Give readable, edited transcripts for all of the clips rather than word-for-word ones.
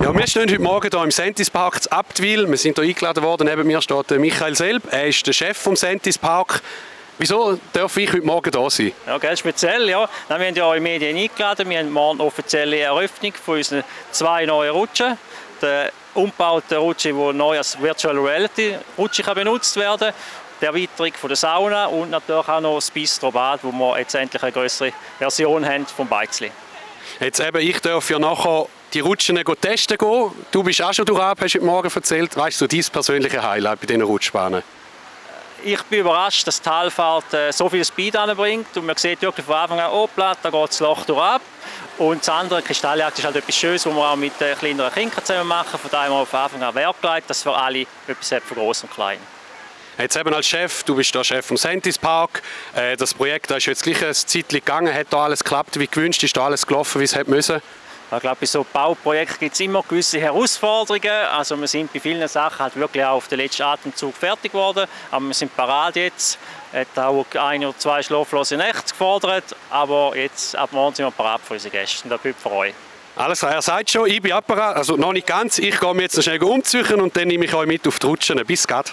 Ja, wir stehen heute Morgen hier im Sentis Park in Abtwil. Wir sind hier eingeladen worden. Neben mir steht Michael Selb. Er ist der Chef vom Sentis Park. Wieso darf ich heute Morgen hier sein? Ja, ganz speziell. Ja. Wir haben ja eure Medien eingeladen. Wir haben morgen eine offizielle Eröffnung von unseren 2 neuen Rutschen. Der umgebaute Rutsche, der neu als Virtual Reality Rutsche benutzt werden kann. Die Erweiterung von der Sauna und natürlich auch noch das Bistro-Bad, wo wir jetzt endlich eine größere Version haben vom Beizli. Jetzt eben, ich darf ja nachher die Rutschen testen gehen. Du bist auch schon durch, hast du heute Morgen erzählt. Weißt du, dein persönliche Highlight bei diesen Rutschbahnen? Ich bin überrascht, dass die Talfahrt so viel Speed anbringt. Und man sieht wirklich von Anfang an, hoppla, da geht das Loch durch ab. Und das andere, Kristalljagd, ist halt etwas Schönes, was wir auch mit kleineren Kindern zusammen machen. Von daher haben wir von Anfang an Wert gelegt, dass für alle etwas hat, für Groß und Klein. Jetzt eben als Chef, du bist der Chef vom Sentis Park. Das Projekt ist jetzt gleich ein Zeitchen gegangen. Hat da alles geklappt wie gewünscht? Ist da alles gelaufen, wie es hätte müssen? Ich glaube, bei so Bauprojekten gibt es immer gewisse Herausforderungen. Also wir sind bei vielen Sachen halt wirklich auch auf den letzten Atemzug fertig geworden. Aber wir sind parat jetzt. Es hat auch 1 oder 2 schlaflose Nächte gefordert. Aber jetzt, ab morgen sind wir parat für unsere Gäste. Und das bin ich für euch. Alles klar, er sagt schon, ich bin parat. Also noch nicht ganz. Ich gehe mir jetzt noch schnell umziehen und dann nehme ich euch mit auf die Rutschen. Bis gleich.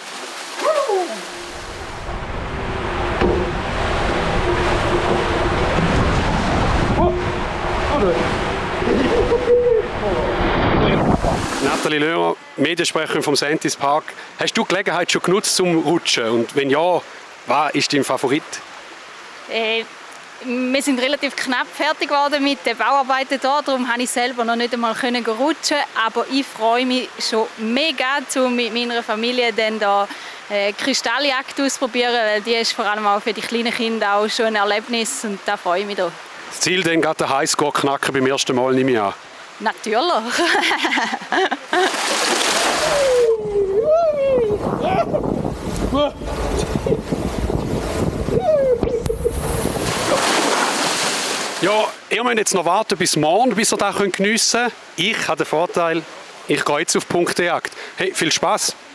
Nathalie Löhr, Mediensprecherin vom Sentis Park. Hast du die Gelegenheit schon genutzt zum Rutschen? Und wenn ja, was ist dein Favorit? Wir sind relativ knapp fertig geworden mit den Bauarbeiten hier, darum konnte ich selber noch nicht einmal rutschen. Aber ich freue mich schon mega, mit meiner Familie dann da Kristalljagd auszuprobieren, weil die ist vor allem auch für die kleinen Kinder auch schon ein Erlebnis und da freue ich mich da. Das Ziel dann gerade den Highscore knacken beim ersten Mal, nehme ich an. Natürlich. Ja, ihr müsst jetzt noch warten bis morgen, bis ihr das geniessen könnt. Ich habe den Vorteil, ich gehe jetzt auf Punktejagd. Hey, viel Spaß!